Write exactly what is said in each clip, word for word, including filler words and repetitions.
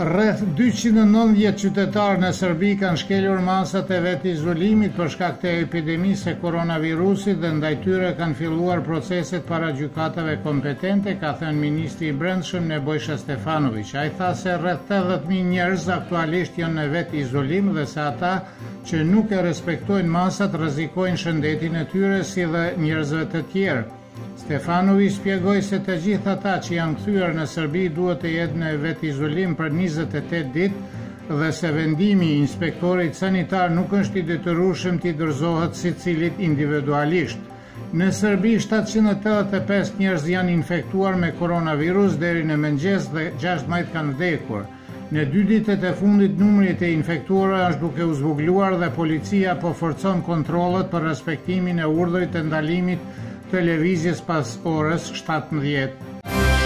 Rreth dyqind e nëntëdhjetë qytetarë në Serbi kanë shkelur masat e vetë izolimit për shkak të epidemisë e koronavirusit dhe ndaj tyre kanë filluar proceset para gjykatave kompetente, ka thënë ministri i Brendshëm Nebojša Stefanović. Ai tha se rreth tetëdhjetë mijë njerëz aktualisht janë në vetë izolim dhe se ata që nuk e respektojnë masat rrezikojnë shëndetin e tyre si dhe njerëzve të tjerë. Stefanović shpjegoi se të gjithë ata që janë kthyer në Serbi duhet të jetë në vetë izolim për njëzet e tetë ditë dhe se vendimi i inspektorit sanitar nuk është i detyrueshëm t'i dorëzohet secilit individualisht. Në Serbi shtatëqind e tetëdhjetë e pesë njerëz janë infektuar me koronavirus deri në mëngjes dhe gjashtëdhjetë kanë vdekur. Në dy ditët e fundit numri i infektuarve është duke u zbogluar dhe policia po forcon kontrollet për respektimin e urdhrit të ndalimit të lëvizjes pas orës shtatëmbëdhjetë.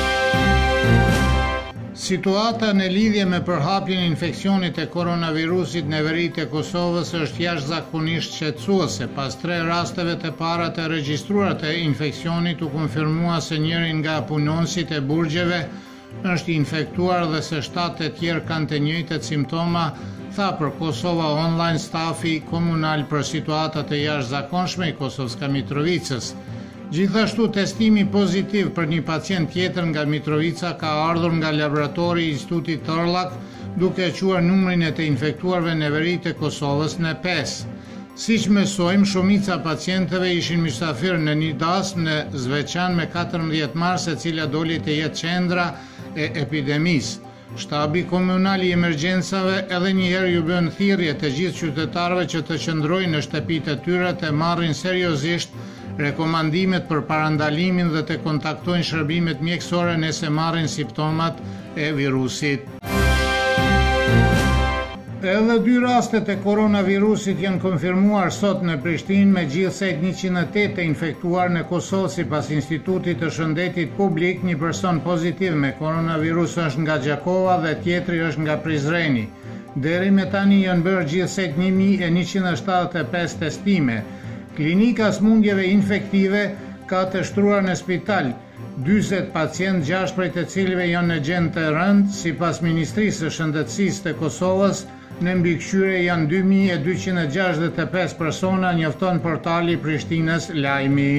Situata në lidhje me përhapjen e infeksionit e koronavirusit në veritë e Kosovës është jashtëzakonisht shqetësuese. Pas tre rasteve të para të regjistruara të infeksionit u konfirmua se njëri nga punonësit e burgjeve është infektuar dhe se shtatë të tjerë kanë të njëjtat simptoma, tha për Kosova Online stafi komunal për situatat e jashtëzakonshme i Kosovska Mitrovicës. Gjithashtu testimi pozitiv për një pacient tjetër nga Mitrovica ka ardhur nga laboratori i Institutit Torllak, duke quar numrin e të infektuarve në veritë e Kosovës në pesë. Siç mësojmë, shumica pacientëve ishin mysafir në Nidas në Zveçan me katërmbëdhjetë mars, e cila doli të jetë qendra e epidemisë. Shtabi komunal i emergjencave edhe njëherë ju bën thirrje të gjithë qytetarëve që të qëndrojnë në shtëpitë e tyre, të marrin seriozisht rekomandimet për parandalimin dhe të kontaktojnë shërbimet mjekësore nëse marrin simptomat e virusit. Edhe dy rastet e koronavirusit janë konfirmuar sot në Prishtinë, me gjithsej njëqind e tetë të infektuar në Kosovë. Sipas Institutit të Shëndetit Publik, një person pozitiv me koronavirus është nga Gjakova dhe tjetri është nga Prizreni. Deri me tani janë bërë gjithsej një mijë e njëqind e shtatëdhjetë e pesë testime. Klinika smundjeve infektive ka të shtruar në spital dyzet pacient, gjashtë prej të cilëve janë në gjendje të rëndë. Sipas Ministrisë së Shëndetësisë të Kosovës, në mbikëqyrje janë dy mijë e dyqind e gjashtëdhjetë e pesë persona, njofton portali Prishtinës Lajmi.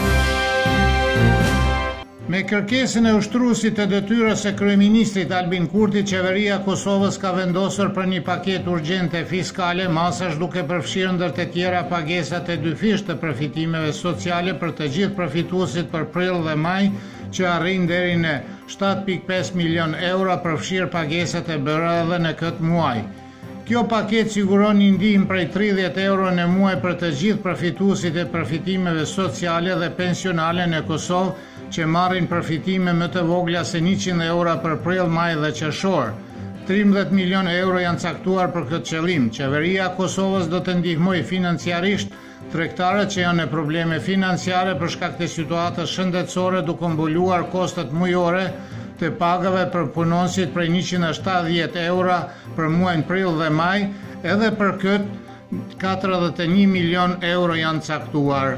Me kërkesën e ushtruesit të detyrës së kryeministrit Albin Kurti, qeveria e Kosovës ka vendosur për një paketë urgjente fiskale, masash duke përfshirë ndër të tjera pagesat e dyfisht të përfitimeve sociale për të gjithë përfituesit për prill dhe maj, që arrin deri në shtatë pikë pesë milion euro, përfshirë pagesat e bërë edhe në këtë muaj. Kjo paketë siguron një ndihmë prej tridhjetë euro në muaj për të gjithë përfituesit e përfitimeve sociale dhe pensionale në Kosovë, që marrin përfitime më të vogla se njëqind euro për prill, maj dhe qershor. tridhjetë milion euro janë caktuar për këtë qëllim. Qeveria e Kosovës do të ndihmojë financiarisht tregtarët që janë në probleme financiare për shkak të situatës shëndetësore, duke mbuluar kostet mujore të pagave për punonësit prej njëqind e shtatëdhjetë euro për muajin prill dhe maj. Edhe për këtë katërdhjetë e një milion euro janë caktuar.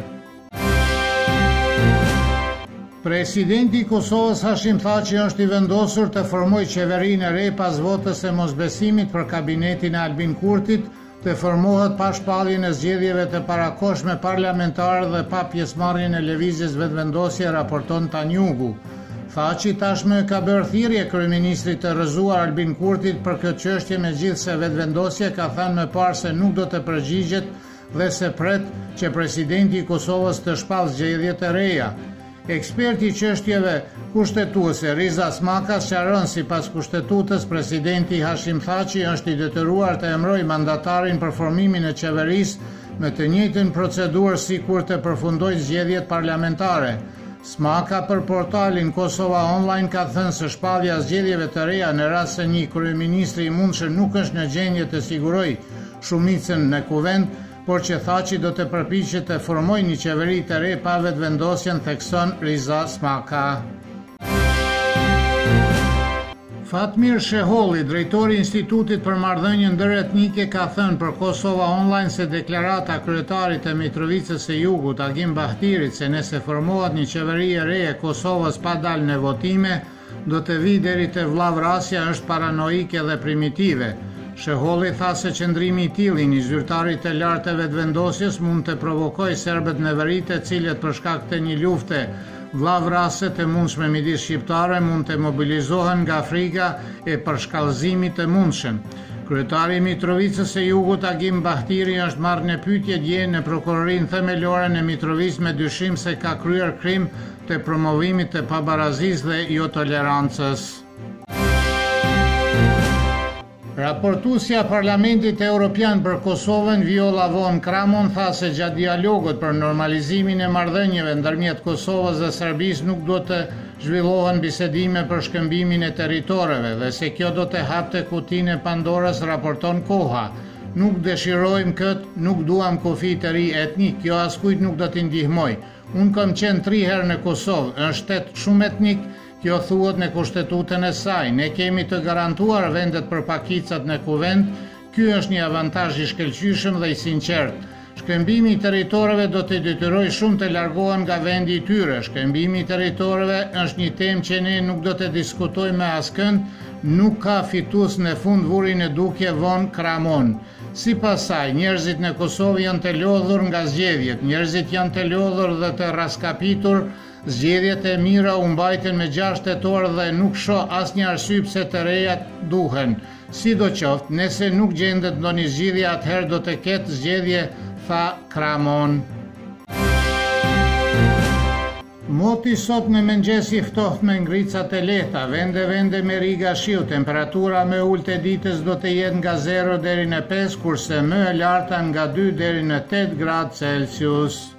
Presidenti i Kosovës Hashim Thaçi është i vendosur të formojë qeverinë e re pas votës së mosbesimit për kabinetin e Albin Kurtit, të formohet pa shpalljen e zgjedhjeve të parakohshme parlamentare dhe pa pjesëmarrjen e lëvizjes vetëvendosje, raporton Tanjugu. Thaçi tashmë ka bërë thirrje kryeministrit të rrëzuar Albin Kurtit për këtë çështje, megjithse vetëvendosja ka thënë më parë se nuk do të përgjigjet dhe se pret që presidenti i Kosovës të shpallë zgjedhjet e reja. Eksperti i çështjeve kushtetuese Riza Smaka sqaron se sipas kushtetutës, presidenti Hashim Thaçi është i detyruar të emërojë mandatarin për formimin e qeverisë me të njëjtën procedurë si kur të përfundojë zgjedhjet parlamentare. Smaka për portalin Kosova Online ka thënë se shpallja e zgjedhjeve të reja në rast se një kryeministri i mundshëm nuk është në gjendje të sigurojë shumicën në kuvend, por që Thaçi do të përpiqet të formojë një qeveri të re pa vetëvendosjen, thekson Riza Smaka. Fatmir Sheholli, drejtori i Institutit për Marrëdhënie Ndëretnike, ka thënë për Kosova Online se deklarata e kryetarit të Mitrovicës së Jugut, Agim Bahtirit, se nëse formohet një qeveri e re e Kosovës pa dalë në votime, do të vi deri te vllavrasja është paranoike dhe primitive. Sheholli tha se qëndrimi i tillë i një zyrtari të lartë të vetëvendosjes mund të provokojë serbët në veri, të cilët për shkak të një lufte vllavrase të mundshme midis shqiptarëve mund të mobilizohen nga frika e përshkallëzimit të mundshëm. Kryetari i Mitrovicës së Jugut Agim Bahtiri është marrë në pyetje dje në prokurorinë themelore në Mitrovicë me dyshim se ka kryer krim të promovimit të pabarazisë dhe jo tolerancës. Raportuesja Parlamentit Evropian për Kosovën, Viola von Kramon, tha se gjatë dialogut për normalizimin e marrëdhënieve ndërmjet Kosovës dhe Serbisë nuk do të zhvillohen bisedime për shkëmbimin e territoreve dhe se kjo do të hapte kutinë e Pandorës, raporton Koha. Nuk dëshirojmë këtë, nuk duam kufi të ri etnik, kjo askujt nuk do t'i ndihmoj. Unë kam qenë tri herë në Kosovë, është shtet shumë etnik, kjo thuhet në kushtetutën e saj. Ne kemi të garantuar vendet për pakicat në kuvend, ky është një avantazh i shkëlqyeshëm dhe i sinqert. Shkëmbimi i territoreve do të detyrojë shumë të largohen nga vendi i tyre. Shkëmbimi i territoreve është një temë që ne nuk do të diskutojmë me askënd, nuk ka fitues në fund, vuri në dukje von Kramon. Sipas saj, njerëzit në Kosovë janë të lodhur nga zgjedhjet, njerëzit janë të lodhur dhe të raskapitur. Zgjedhjet e mira u mbajtën me gjashtë tetor dhe nuk shoh asnjë arsye pse të rejat duhen. Sidoqoftë, nëse nuk gjendet ndonjë zgjidhje, atëherë do të ketë zgjedhje, tha Kramon. Moti sot në mëngjes i ftohtë me ngrica të lehta, vende vende me riga shiu, temperatura më ulët e ditës do të jetë nga zero deri në pesë, kurse më e larta nga dy deri në tetë gradë Celsius.